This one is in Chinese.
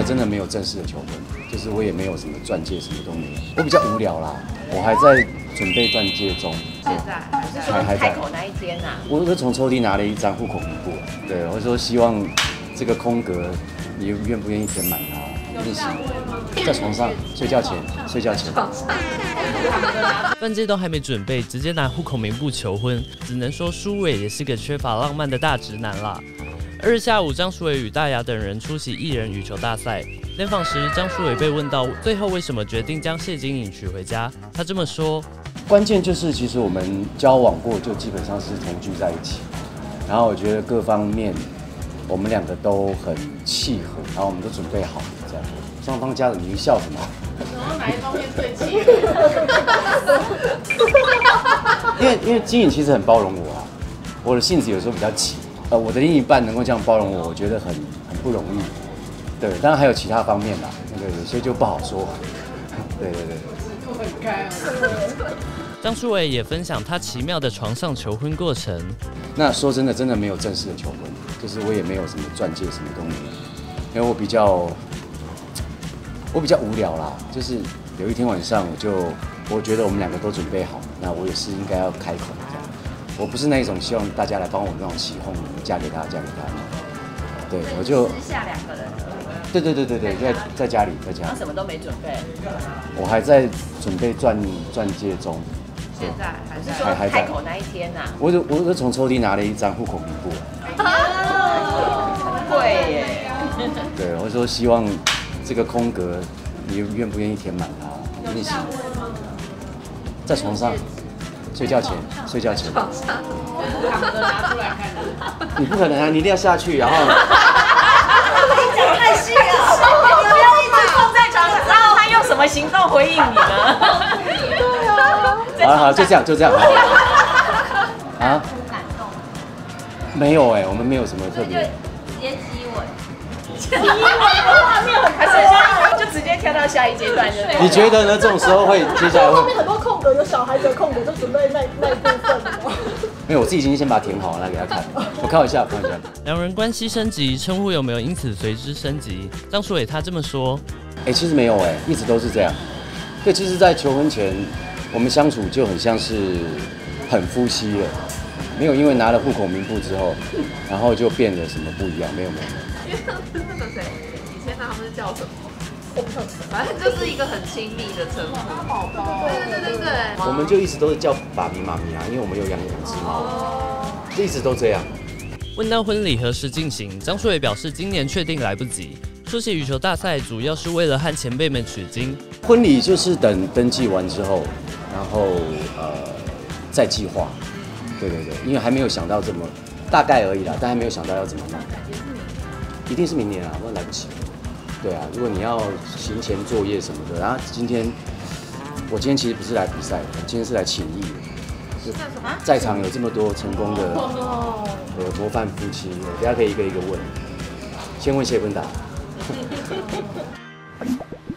真的没有正式的求婚，就是我也没有什么钻戒，什么都没有。我比较无聊啦，我还在准备钻戒中。 现在还是说开口那一天啊？ 我从抽屉拿了一张户口名簿，对，我说希望这个空格，你愿不愿意填满它？练习在床上睡觉前。 钻戒都还没准备，直接拿户口名簿求婚，只能说舒伟也是个缺乏浪漫的大直男啦。2日下午，张舒伟与大牙等人出席艺人羽球大赛。联访时，张舒伟被问到最后为什么决定将谢金颖娶回家，他这么说： 关键就是其实我们交往过，就基本上是同居在一起，然后我觉得各方面我们两个都很契合，然后我们都准备好这样。双方家人，你笑什么？ 哪一方面最契合？ 因为金颖其实很包容我啊，我的性子有时候比较急，我的另一半能够这样包容我，我觉得很不容易。对，当然还有其他方面啦，那个有些就不好说。对。 很开啊。 张舒伟也分享他奇妙的床上求婚过程。 那说真的没有正式的求婚，就是我也没有什么钻戒，什么都没有，因为我比较无聊啦，就是有一天晚上我觉得我们两个都准备好，那我也是应该要开口这样。我不是那一种希望大家来帮我那种起哄，嫁给他。对，我就私下2个人。 对，在家里。 他什么都没准备。 我还在准备钻戒中。 现在还是说开口那一天啊？ 我从抽屉拿了一张户口名簿。 很贵耶。 对，我说希望这个空格，你愿不愿意填满它？练习在床上睡觉前。 床上。躺着拿出来看。 你不可能啊！你一定要下去，然后。 你讲太细了，你不要一直放在床上，然后他用什么行动回应你呢？对啊。 好，就这样。啊？ 感动。 没有我们没有什么特别。 直接激吻。画面很开心，就直接跳到下一阶段，对。 你觉得呢？这种时候会接下来会？ 后面很多空格，有小孩子的空格，就准备那一部分。 没有，我自己已经先把它填好了，拿给他看。我开玩笑。 两人关系升级，称呼有没有因此随之升级？张舒伟他这么说： 其实没有一直都是这样。对，其实，在求婚前，我们相处就很像是很夫妻了，没有因为拿了户口名簿之后，然后就变得什么不一样，没有。 因为那个谁，以前他们是叫什么？我不知道，反正就是一个很亲密的称呼。 宝宝。 对。 我们就一直都是叫爸比妈咪啊，因为我们有养2只猫，就一直都这样。 问到婚礼何时进行，张舒伟表示今年确定来不及。出席羽球大赛主要是为了和前辈们取经。 婚礼就是等登记完之后，然后再计划。对，因为还没有想到这么大概而已啦，但还没有想到要怎么弄。一定是明年啊，不然来不及。对啊，如果你要行前作业什么的，然后我今天其实不是来比赛的，今天是来请益的。在场有这么多成功的模范夫妻，大家可以一个一个问。先问谢芬达。